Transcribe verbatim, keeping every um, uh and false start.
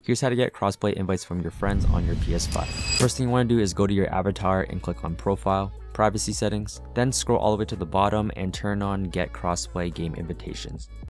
Here's how to get crossplay invites from your friends on your P S five. First thing you want to do is go to your avatar and click on Profile, Privacy Settings, then scroll all the way to the bottom and turn on Get Crossplay Game Invitations.